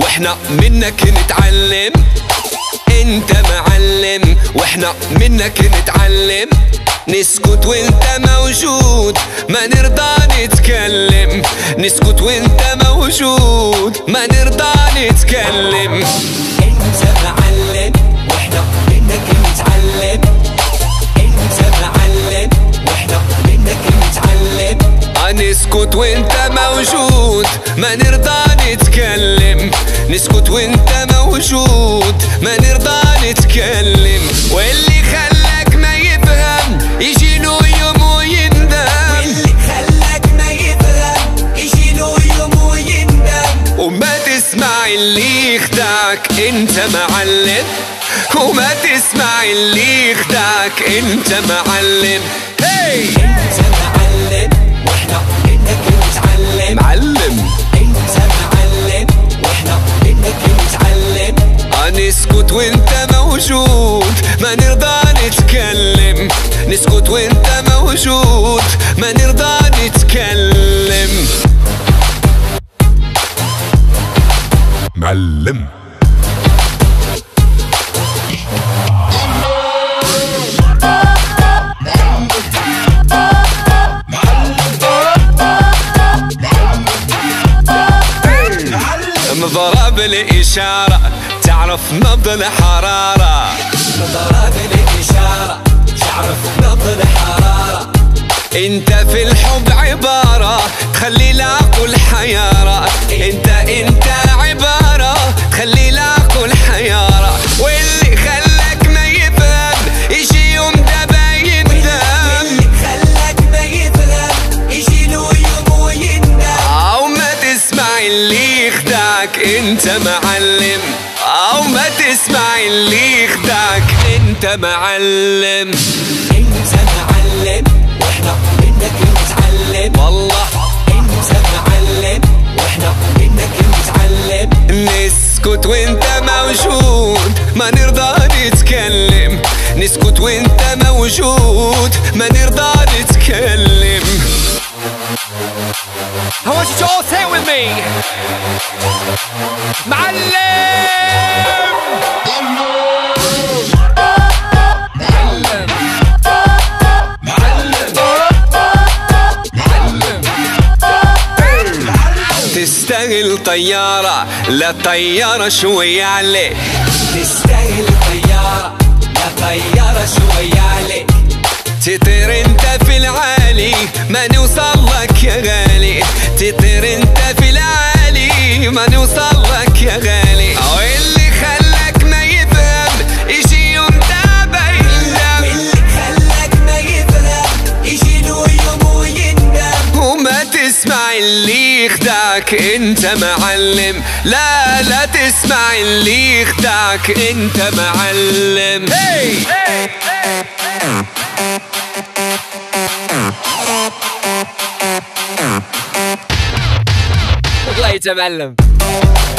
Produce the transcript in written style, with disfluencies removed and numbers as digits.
واحنا منك نتعلم. انت معلم واحنا منك نتعلم. نسكت وانت موجود ما نرضى نتكلم. نسكت وانت موجود ما نرضى نتكلم. انت معلم واحنا منك نتعلم. انت معلم واحنا منك نتعلم. نسكت وانت موجود ما نرضى نتكلم. نسكت وانت موجود ما نرضى نتكلم. واللي خلاك ما يفهم يجي له يوم ويندم. واللي خلاك ما يفهم يجي له يوم ويندم. وما تسمع اللي يخدعك انت معلم. وما تسمع اللي يخدعك انت معلم. هي انت معلم واحنا منك نتعلم. معلم انت معلم واحنا منك نتعلم. نسكت وانت موجود ما نرضى نتكلم. نسكت وانت موجود ما نرضى نتكلم. معلم مضرب الإشارة تعرف نبض الحرارة. مضرب الإشارة تعرف نبض الحرارة. انت في الحب عبارة تخلي العقل حيارة. انت عبارة تخلي العقل حيارة. واللي خلاك ما يفهم يجي يوم دابا يندم. واللي خلاك ما يفهم يجي له يوم ويندم. او ما تسمع اللي يخدعك انت معلم. او ما تسمع اللي يخدعك انت معلم. انت معلم واحنا منك نتعلم. والله انت معلم واحنا منك نتعلم. نسكت وانت موجود ما نرضى نتكلم. نسكت وانت موجود ما نرضى نتكلم. I want you to all say it with me. معلم. تستاهل طيارة لا طيارة شوية عليك. تستاهل طيارة لا طيارة شوية عليك. تطير انت في العالي ما نوصل لك يا غالي. تطير انت في العالي ما نوصل لك يا غالي. واللي خلاك ما يفهم يجي يوم دابا يندم. واللي خلاك ما يفهم يجي له يوم ويندم. وما تسمع اللي يخدعك انت معلم. لا تسمع اللي يخدعك انت معلم. هي الله يتمعلم.